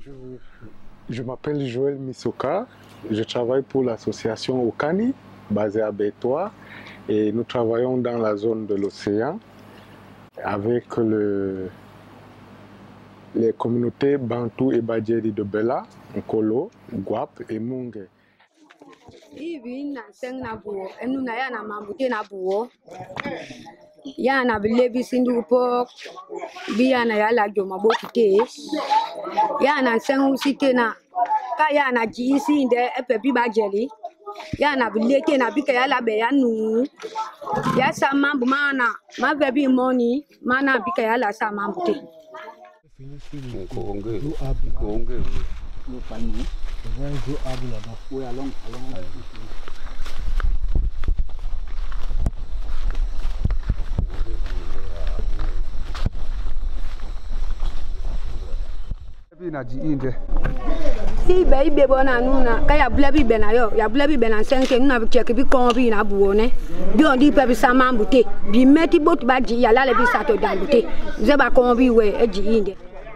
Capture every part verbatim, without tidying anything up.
Je, je m'appelle Joël Misoka, je travaille pour l'association Okani, basée à Bétois, et nous travaillons dans la zone de l'océan avec le, les communautés Bantou et Badjeri de Bela, Nkolo, Guap et Mungue. Yana bilebi sindu pok biyana yala joma bokite yana sengu sitena ka yana ji sinde epe bi bajeli yana bileke na bika yala be yanu ya samambu mana ma bebi money mana bika yala samambu te konge konge no pani vai go abula ba we along along na ji inde si be be bona nuna ka ya bula bi be na yo ya bula bi be na senke nuna bi check bi kon bi na buone bi on di pe bi samambute bi meti bot ba ji ya la le bi sato dambute ze ba kon bi we e ji inde.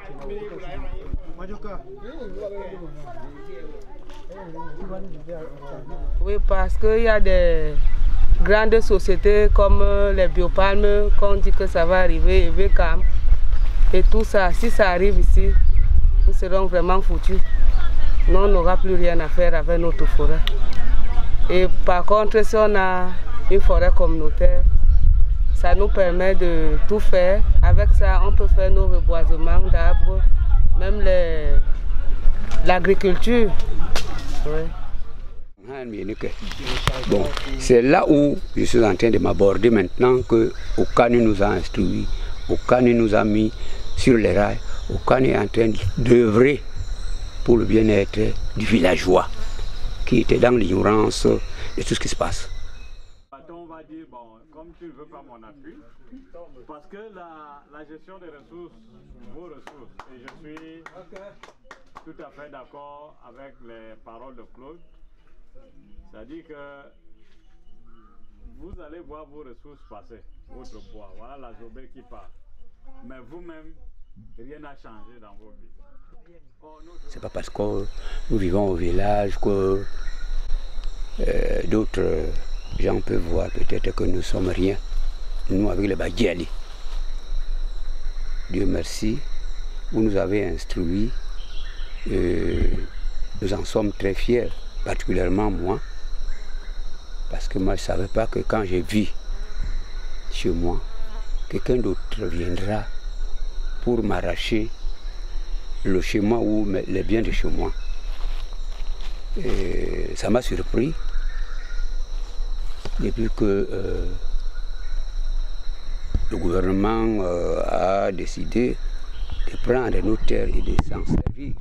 Oui, parce qu'il y a des grandes sociétés comme les biopalmes, qu'on dit que ça va arriver, et Vecam, et tout ça. Si ça arrive ici, nous serons vraiment foutus. Nous, on n'aura plus rien à faire avec notre forêt. Et par contre, si on a une forêt communautaire, ça nous permet de tout faire. Avec ça, on peut faire nos reboisements d'arbres, même l'agriculture. Oui. Bon, c'est là où je suis en train de m'aborder maintenant que Okani nous a instruits, Okani nous a mis sur les rails, Okani est en train d'œuvrer pour le bien-être du villageois qui était dans l'ignorance de tout ce qui se passe. On va dire, bon, comme tu ne veux pas mon appui, parce que la, la gestion des ressources, vos ressources, et je suis tout à fait d'accord avec les paroles de Claude. C'est-à-dire que vous allez voir vos ressources passer, votre bois, voilà la Zobé qui part. Mais vous-même, rien n'a changé dans vos vies. C'est pas parce que nous vivons au village que euh, d'autres gens peuvent voir peut-être que nous ne sommes rien. Nous avec les Badjeli. Dieu merci, vous nous avez instruits, euh, nous en sommes très fiers. Particulièrement moi, parce que moi je ne savais pas que quand j'ai vu chez moi, quelqu'un d'autre viendra pour m'arracher le chez moi ou les biens de chez moi. Et ça m'a surpris depuis que euh, le gouvernement euh, a décidé de prendre nos terres et de s'en servir.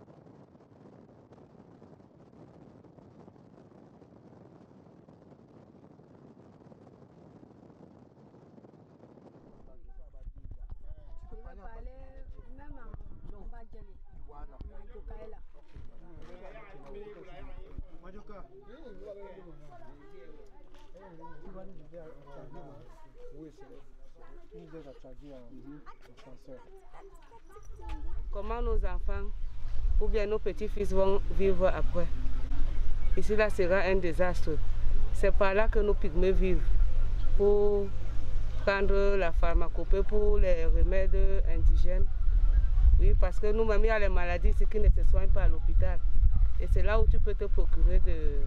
Comment nos enfants ou bien nos petits-fils vont vivre après? Ici, là, sera un désastre. C'est par là que nos pygmées vivent pour prendre la pharmacopée pour les remèdes indigènes. Oui, parce que nous-mêmes, il y a les maladies ici qui ne se soignent pas à l'hôpital. Et c'est là où tu peux te procurer de,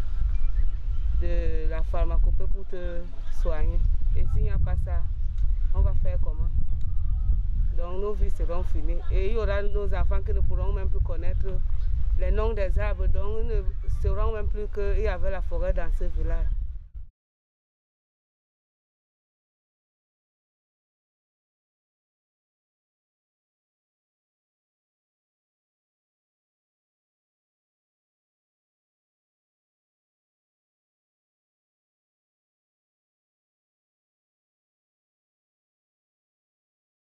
de la pharmacopée pour te soigner. Et s'il n'y a pas ça, on va faire comment? Donc nos vies seront finies. Et il y aura nos enfants qui ne pourront même plus connaître les noms des arbres. Donc ils ne sauront même plus qu'il y avait la forêt dans ce village.